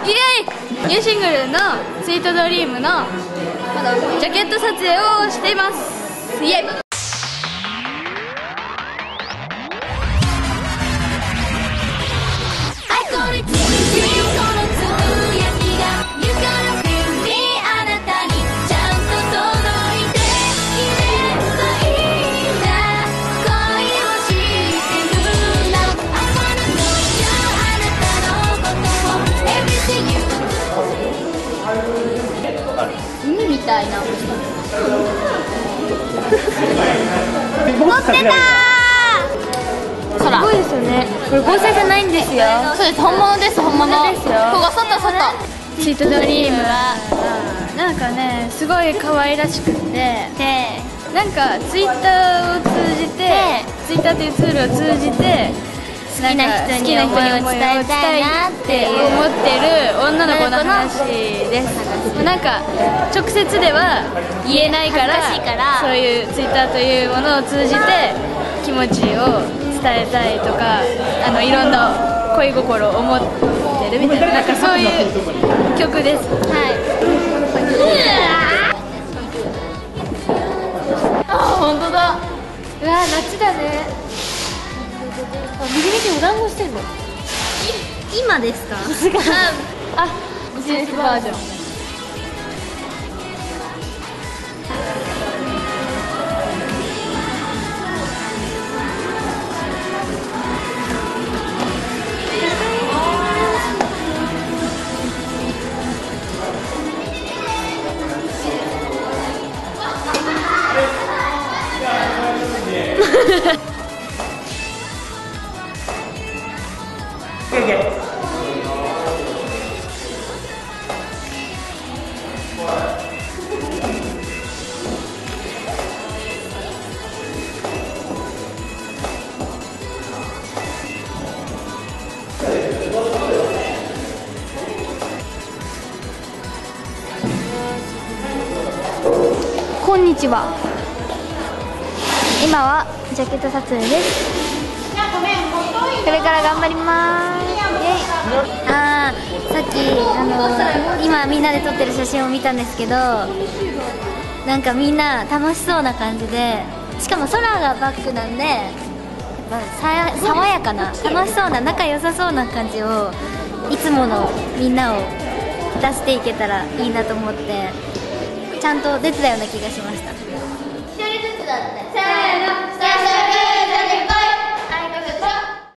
イエイ。ニューシングルの「スイートドリーム」のジャケット撮影をしています。イエイ。海みたいな。持ってたー。すごいですよね。これ合成じゃないんですよ。そうです、本物です。本物ですよ。ここ外。スイートドリームはなんかね、すごい可愛らしくて、なんかツイッターを通じて、ツイッターというツールを通じて好きな人に思いを伝えたいなって思ってる女の子の話です。なんか直接では言えないから、そういうツイッターというものを通じて気持ちを伝えたいとか、いろんな恋心を持ってるみたいな、なんかそういう曲です。はい。あ、本当だ。うわ、夏だね。右見てお団子してんの。今ですか？あ、ビジネスバージョン。こんにちは。今はジャケット撮影です。これから頑張ります。さっき今みんなで撮ってる写真を見たんですけど、なんかみんな楽しそうな感じで、しかも空がバックなんで、やっぱ爽やかな楽しそうな仲良さそうな感じを、いつものみんなを出していけたらいいなと思って、ちゃんと出てたような気がしました。一人ずつだって。せーの、最初はグーじゃんけんぽい。